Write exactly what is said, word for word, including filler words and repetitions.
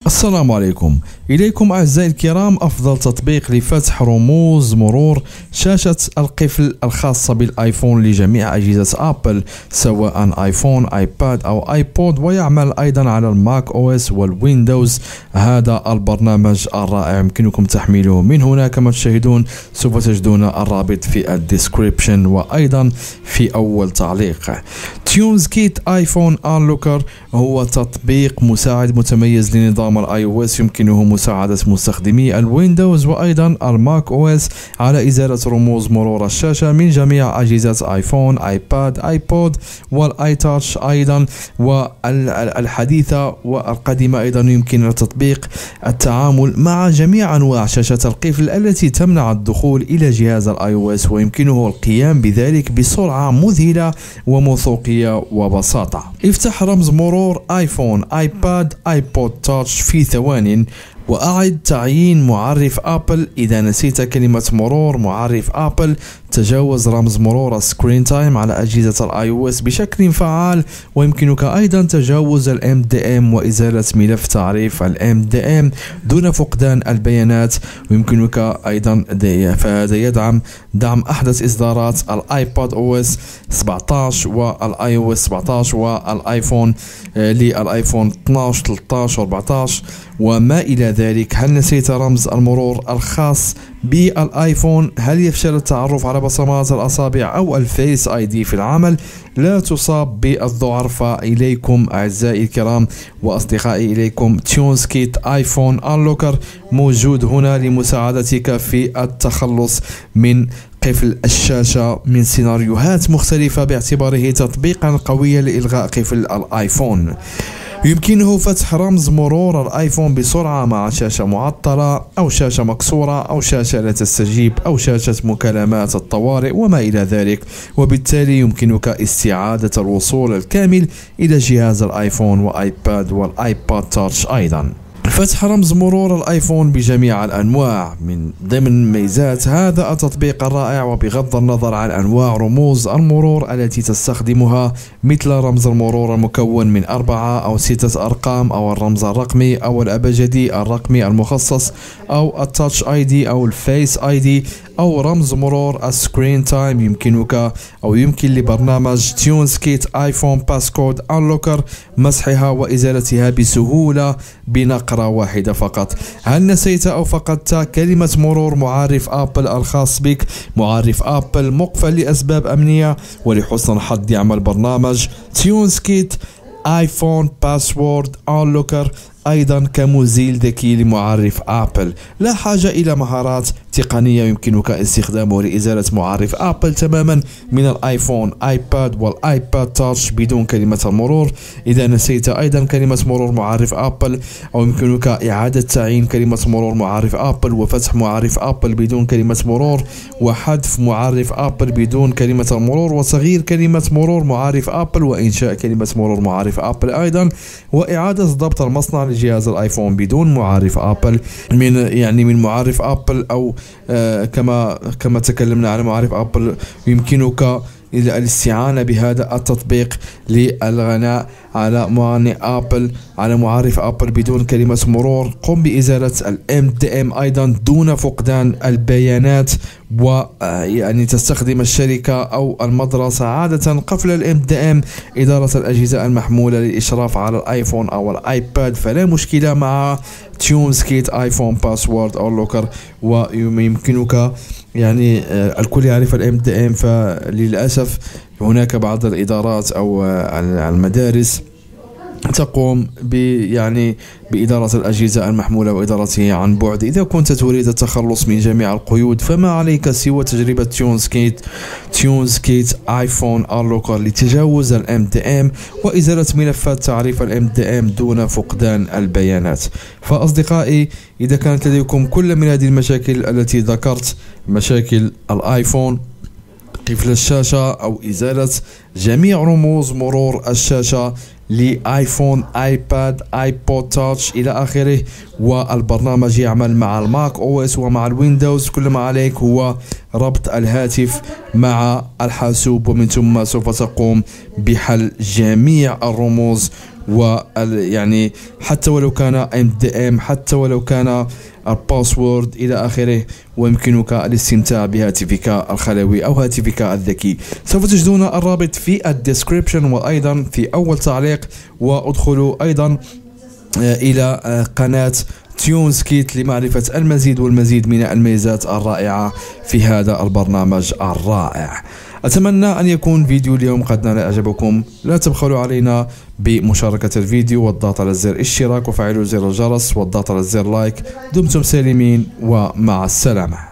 السلام عليكم. إليكم أعزائي الكرام أفضل تطبيق لفتح رموز مرور شاشة القفل الخاصة بالآيفون لجميع أجهزة أبل سواء آيفون، آيباد أو آيبود، ويعمل أيضا على الماك أو إس والويندوز. هذا البرنامج الرائع يمكنكم تحميله من هنا. كما تشاهدون سوف تجدون الرابط في الديسكريبشن وأيضا في أول تعليق. تيونز كيت آيفون أنلوكر هو تطبيق مساعد متميز لنظام الاي او اس، يمكنه مساعدة مستخدمي الويندوز وايضا الماك او اس على ازالة رموز مرور الشاشة من جميع اجهزة ايفون، ايباد، ايبود والاي تاتش ايضا والحديثة والقديمة. ايضا يمكن التطبيق التعامل مع جميع انواع شاشة القفل التي تمنع الدخول الى جهاز الاي او اس، ويمكنه القيام بذلك بسرعة مذهلة وموثوقية وبساطة. افتح رمز مرور ايفون، ايباد، ايبود تاتش في ثوان، وأعد تعيين معرف أبل. إذا نسيت كلمة مرور معرف أبل تجاوز رمز مرور السكرين تايم على أجهزة الاي او اس بشكل فعال، ويمكنك أيضا تجاوز الام دي ام وإزالة ملف تعريف الام دي ام دون فقدان البيانات. ويمكنك أيضا فهذا يدعم دعم أحدث إصدارات الايباد او اس سبعة عشر والاي او اس سبعة عشر والايفون للايفون اثني عشر ثلاثة عشر أربعة عشر وما إلى ذلك. هل نسيت رمز المرور الخاص بالايفون؟ هل يفشل التعرف على بصمات الاصابع او الفيس اي دي في العمل؟ لا تصاب بالذعر. فإليكم اعزائي الكرام واصدقائي، اليكم تيونز كيت ايفون انلوكر موجود هنا لمساعدتك في التخلص من قفل الشاشة من سيناريوهات مختلفة، باعتباره تطبيقا قويا لإلغاء قفل الايفون. يمكنه فتح رمز مرور الايفون بسرعة مع شاشة معطلة او شاشة مكسورة او شاشة لا تستجيب او شاشة مكالمات الطوارئ وما الى ذلك، وبالتالي يمكنك استعادة الوصول الكامل الى جهاز الايفون وايباد والايباد تاتش. ايضا فتح رمز مرور الايفون بجميع الانواع من ضمن ميزات هذا التطبيق الرائع، وبغض النظر عن انواع رموز المرور التي تستخدمها مثل رمز المرور المكون من اربعة او ستة ارقام او الرمز الرقمي او الابجدي الرقمي المخصص او التاتش اي دي او الفيس اي دي او رمز مرور السكرين تايم. يمكنك او يمكن لبرنامج تيونز كيت ايفون باسكود انلوكر مسحها وازالتها بسهولة بنقرة واحدة فقط. هل نسيت او فقدت كلمة مرور معرف ابل الخاص بك؟ معرف ابل مقفل لاسباب امنية، ولحسن الحظ يعمل برنامج تيونز كيت ايفون باسورد انلوكر ايضا كمزيل ذكي لمعرف ابل. لا حاجة الى مهارات تقنية، يمكنك استخدامه لازالة معرف ابل تماما من الايفون، ايباد والايباد تاتش بدون كلمة المرور. اذا نسيت ايضا كلمة مرور معرف ابل، او يمكنك اعادة تعيين كلمة مرور معرف ابل وفتح معرف ابل بدون كلمة مرور، وحذف معرف ابل بدون كلمة المرور، وتغيير كلمة مرور معرف ابل، وانشاء كلمة مرور معرف ابل ايضا، واعادة ضبط المصنع لجهاز الايفون بدون معرف ابل من يعني من معرف ابل او آه كما كما تكلمنا على معرف ابل. يمكنك الاستعانة بهذا التطبيق للغناء على موانئ ابل على معرف ابل بدون كلمة مرور. قم بازالة الام دي ام ايضا دون فقدان البيانات، ويعني تستخدم الشركة او المدرسة عادة قفل الام دي ام ادارة الاجهزة المحمولة للاشراف على الايفون او الايباد. فلا مشكلة مع تيونز كيت ايفون باسورد انلوكر، ويمكنك يعني الكل يعرف الام دي ام. فللاسف هناك بعض الادارات او المدارس تقوم ب يعني بإدارة الأجهزة المحمولة وإدارتها عن بعد. إذا كنت تريد التخلص من جميع القيود فما عليك سوى تجربة تيونز كيت تيونز كيت آيفون انلوكر لتجاوز الام دي ام وإزالة ملفات تعريف الام دي ام دون فقدان البيانات. فأصدقائي، إذا كانت لديكم كل من هذه المشاكل التي ذكرت، مشاكل الآيفون، قفل الشاشة أو إزالة جميع رموز مرور الشاشة لايفون، ايباد، ايبود تاتش الى اخره، والبرنامج يعمل مع الماك او اس ومع الويندوز، كل ما عليك هو ربط الهاتف مع الحاسوب، ومن ثم سوف تقوم بحل جميع الرموز ويعني حتى ولو كان ام دي ام، حتى ولو كان الباسورد إلى آخره، ويمكنك الاستمتاع بهاتفك الخلوي أو هاتفك الذكي. سوف تجدون الرابط في الديسكريبشن وأيضا في أول تعليق، وادخلوا أيضا إلى قناة تيونز كيت لمعرفة المزيد والمزيد من الميزات الرائعة في هذا البرنامج الرائع. أتمنى أن يكون فيديو اليوم قد نال إعجابكم. لا تبخلوا علينا بمشاركة الفيديو والضغط على زر الاشتراك وفعلوا زر الجرس والضغط على زر لايك. دمتم سالمين ومع السلامة.